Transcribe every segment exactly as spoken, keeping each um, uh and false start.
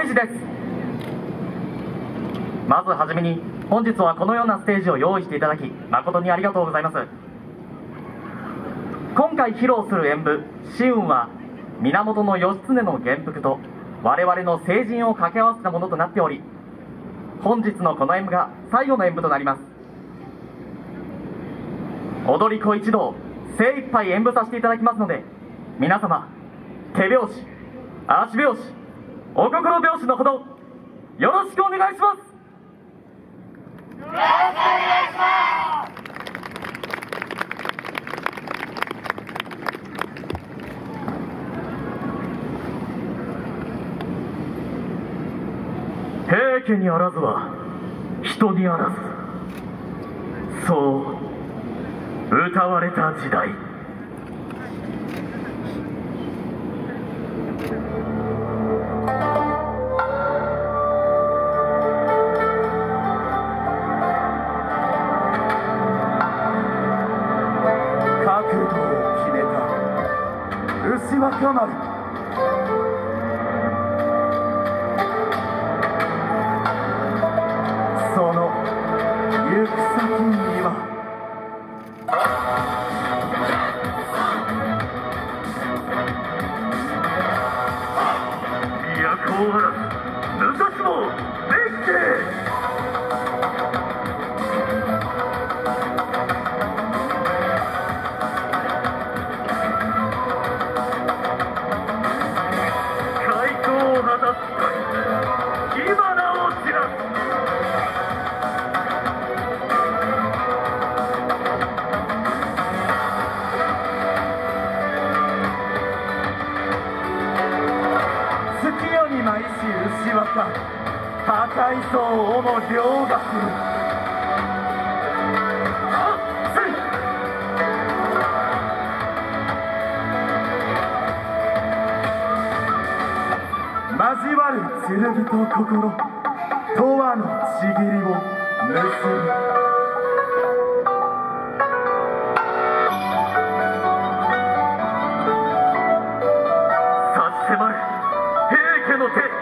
上地です。まずはじめに本日はこのようなステージを用意していただき誠にありがとうございます。今回披露する演舞「紫雲」は源義経の元服と我々の成人を掛け合わせたものとなっており、本日のこの演舞が最後の演舞となります。踊り子一同精一杯演舞させていただきますので、皆様手拍子足拍子お心拍子のほどよろしくお願いします。 よろしくお願いします。 平家にあらずは人にあらず、そう歌われた時代。 覚悟を決めた牛若丸、その行く先には都あらず武蔵もできて舞し牛若破壊層をも凌駕する。交わる剣と心、永遠のちぎりを結ぶ。 差し迫る平家の手、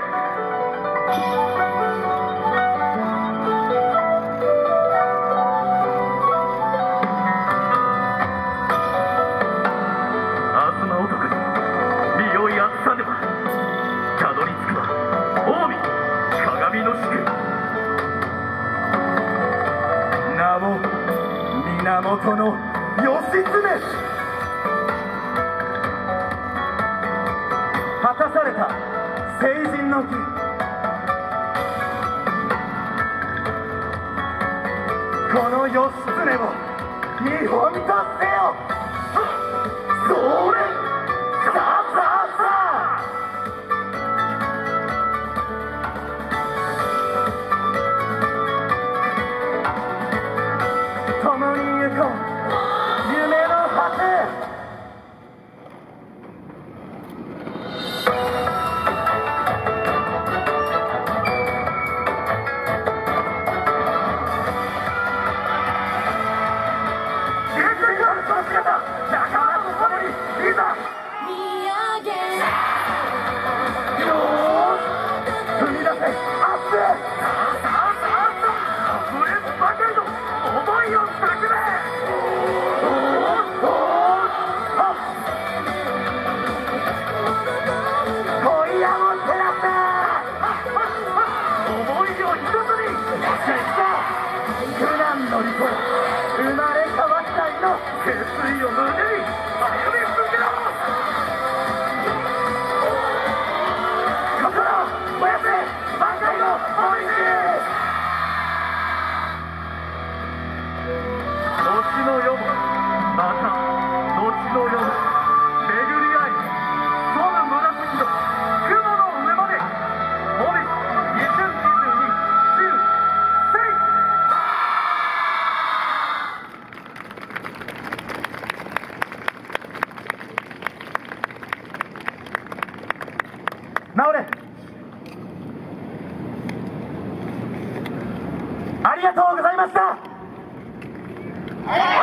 源の義経、果たされた成人の儀、この義経を見本とせよ。それさあさあさあ、共に行こう夢の果て。生まれ変わった日の決意を胸に歩み続けろ。心を燃やせ万歳の法律。後の世もまた後の世も巡り合い、その紫の雲の上まで。モビにせんにじゅうに終戦。直れ。ありがとうございました。